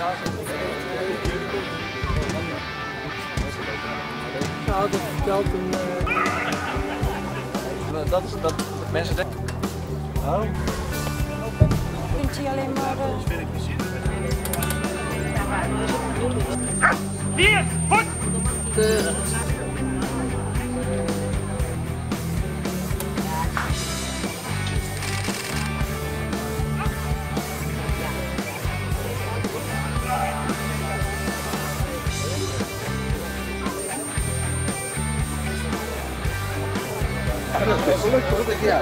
Nou, dat vertelt een... Dat is dat mensen denken. Oh. Kunt je alleen maar... Hier, goed! Ja.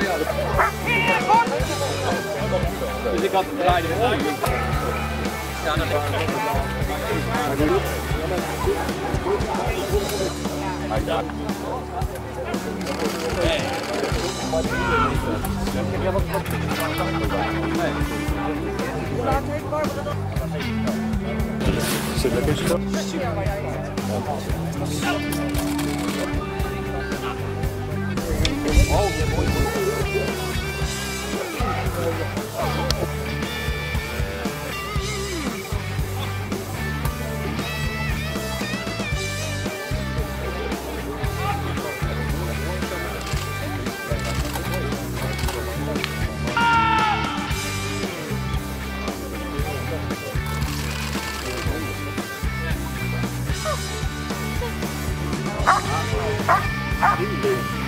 Dus ik had draaide om. Ja, dat is Ah!